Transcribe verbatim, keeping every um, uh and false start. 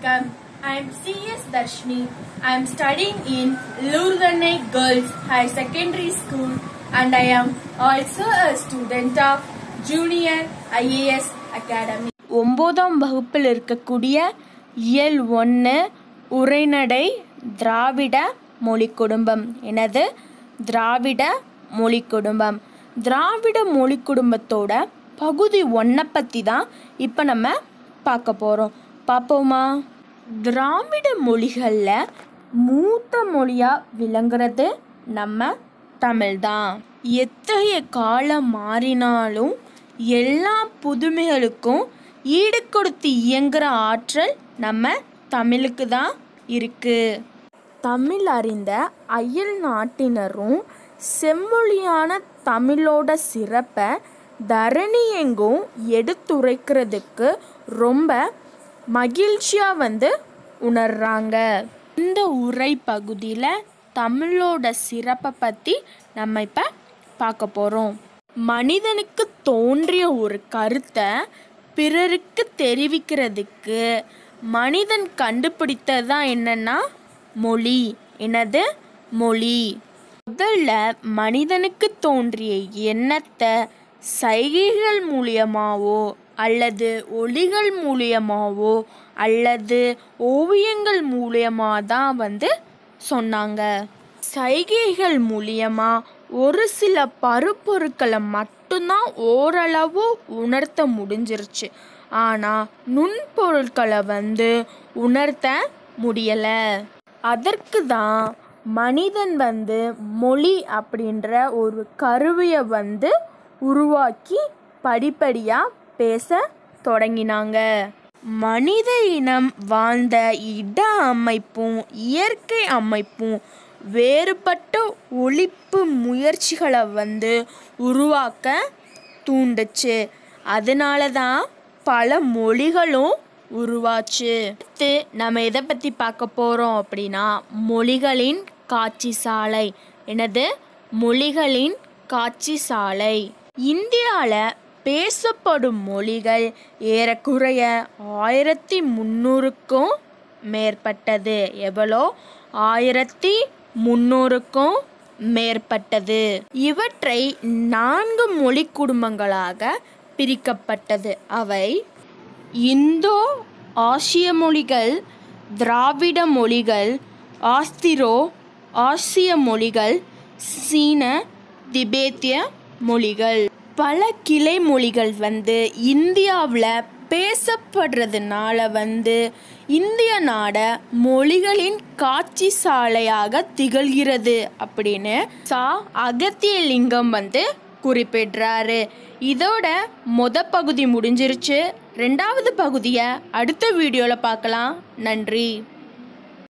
Vanakkam. I am C S Darshini. I am studying in Lurdhanai Girls High Secondary School and I am also a student of Junior I A S Academy. ஒன்பதாம் வகுப்பில் இருக்கக்கூடிய இயல் ஒன்று உரைநடை திராவிட மொழி குடும்பம். எனது திராவிட மொழி குடும்பம். திராவிட மொழி குடும்பத்தோட பகுதி ஒன்றை பற்றி தான் இப்போ நம்ம பார்க்க போகிறோம். பார்ப்போமா? திராவிட மொழிகளில் மூத்த மொழியாக விளங்குறது நம்ம தமிழ் தான். எத்தகைய காலம் மாறினாலும் எல்லா புதுமைகளுக்கும் ஈடு கொடுத்து இயங்குகிற ஆற்றல் நம்ம தமிழுக்கு தான் இருக்குது. தமிழ் அறிந்த அயல் நாட்டினரும் செம்மொழியான தமிழோட சிறப்பை தரணி எங்கும் எடுத்துரைக்கிறதுக்கு ரொம்ப மகிழ்ச்சியாக வந்து உணர்றாங்க. இந்த உரை பகுதியில் தமிழோட சிறப்பை பற்றி நம்ம இப்போ பார்க்க போகிறோம். மனிதனுக்கு தோன்றிய ஒரு கருத்தை பிறருக்கு தெரிவிக்கிறதுக்கு மனிதன் கண்டுபிடித்ததான் என்னன்னா மொழி. என்னது? மொழி. முதல்ல மனிதனுக்கு தோன்றிய எண்ணத்தை சைகைகள் மூலியமாவோ அல்லது ஒலிகள் மூலியமாவோ அல்லது ஓவியங்கள் மூலியமாக தான் வந்து சொன்னாங்க. சைகைகள் மூலியமாக ஒரு சில பருப்பொருட்களை மட்டும்தான் ஓரளவு உணர்த்த முடிஞ்சிருச்சு. ஆனால் நுண்பொருட்களை வந்து உணர்த்த முடியலை. அதற்கு தான் மனிதன் வந்து மொழி அப்படின்ற ஒரு கருவியை வந்து உருவாக்கி படிப்படியாக பேச தொடங்கினாங்க. மனித இனம் வாழ்ந்த இட அமைப்பும் இயற்கை அமைப்பும் வேறுபட்ட ஒழிப்பு முயற்சிகளை வந்து உருவாக்க தூண்டுச்சு. அதனால தான் பல மொழிகளும் உருவாச்சு. அடுத்து நம்ம எதை பற்றி பார்க்க போகிறோம் அப்படின்னா மொழிகளின் காட்சி சாலை. என்னது? மொழிகளின் காட்சி சாலை. இந்தியாவில் பேசப்படும் மொழிகள் ஏறக்குறைய ஆயிரத்தி முந்நூறுக்கும் மேற்பட்டது. எவ்வளோ? ஆயிரத்தி முந்நூறுக்கும் மேற்பட்டது. இவற்றை நான்கு மொழி குடும்பங்களாக பிரிக்கப்பட்டது. அவை இந்தோ ஆசிய மொழிகள், திராவிட மொழிகள், ஆஸ்திரோ ஆசிய மொழிகள், சீன திபேத்திய மொழிகள். பல கிளை மொழிகள் வந்து இந்தியாவில் பேசப்படுறதுனால வந்து இந்திய நாட மொழிகளின் காட்சி சாலையாக திகழ்கிறது அப்படின்னு சா அகத்தியலிங்கம் வந்து குறிப்பிடுறாரு. இதோட மொத பகுதி முடிஞ்சிருச்சு. ரெண்டாவது பகுதியை அடுத்த வீடியோவில் பார்க்கலாம். நன்றி.